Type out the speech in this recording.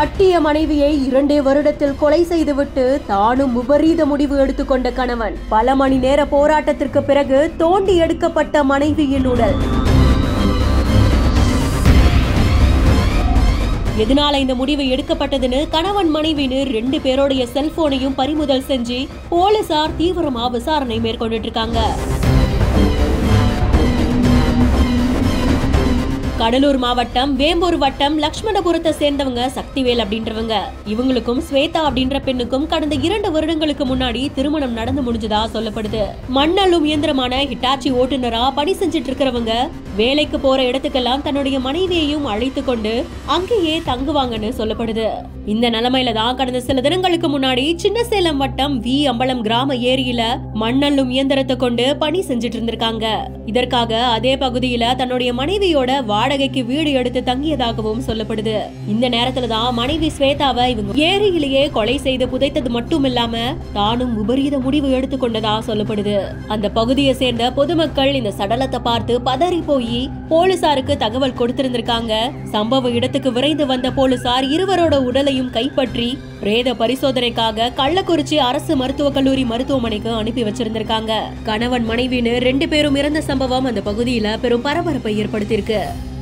கட்டிய மனைவியை 2 வருடத்தில் கொலை செய்துவிட்டு தானும் விபரீத முடிவு எடுத்துக்கொண்ட கணவன். பல மணி நேர போராட்டத்திற்கு பிறகு தோண்டி எடுக்கப்பட்ட மனைவியின் உடல். எதனால இந்த முடிவு எடுக்கப்பட்டதுன்னு கணவன் மனைவின்னு 2 பேருடைய செல்போனையும் பறிமுதல் செஞ்சு போலீசார் தீவிரமா விசாரணை மேற்கொண்டுட்டு இருக்காங்க. கடலூர் மாவட்டம் வேம்பூர் வட்டம் லட்சுமணபுரத்தை சேர்ந்தவங்க சக்திவேல் அப்படின்றவங்க. இவங்களுக்கும் ஸ்வேதா அப்படின்ற பெண்ணுக்கும் கடந்த 2 வருடங்களுக்கு முன்னாடி திருமணம் நடந்து முடிஞ்சதா சொல்லப்படுது. மண்ணல்லும் இயந்திரமான ஹிட்டாச்சி ஓட்டுநரா பணி செஞ்சிட்டு இருக்கிறவங்க வேலைக்கு போற இடத்துக்கெல்லாம் தன்னுடைய மனைவியையும் அழைத்து கொண்டு அங்கேயே தங்குவாங்கன்னு சொல்லப்படுது. இந்த நிலைமையில தான் கடந்த சில தினங்களுக்கு முன்னாடி சின்னசேலம் வட்டம் வி அம்பலம் கிராம ஏரியில மண்ணல்லும் இயந்திரத்தை கொண்டு பணி செஞ்சிட்டு இருந்திருக்காங்க. இதற்காக அதே பகுதியில தன்னுடைய மனைவியோட வாடகைக்கு வீடு எடுத்து தங்கியதாகவும் சொல்லப்படுது. இந்த நேரத்துல தான் மனைவி ஸ்வேதாவை இவங்க ஏரியிலேயே கொலை செய்து புதைத்தது மட்டும் இல்லாம தானும் விபரீத முடிவு எடுத்துக்கொண்டதா சொல்லப்படுது. அந்த பகுதியை சேர்ந்த பொதுமக்கள் இந்த சடலத்தை பார்த்து பதறி போய் போலீசாருக்கு தகவல் கொடுத்திருந்திருக்காங்க. சம்பவ இடத்துக்கு விரைந்து வந்த போலீசார் இருவரோட உடலையும் கைப்பற்றி பிரேத பரிசோதனைக்காக கள்ளக்குறிச்சி அரசு மருத்துவக் கல்லூரி மருத்துவமனைக்கு அனுப்பி வச்சிருந்திருக்காங்க. கணவன் மனைவின்னு 2 பேரும் இறந்த சம்பவம் அந்த பகுதியில பெரும் பரபரப்பை ஏற்படுத்தியிருக்கு.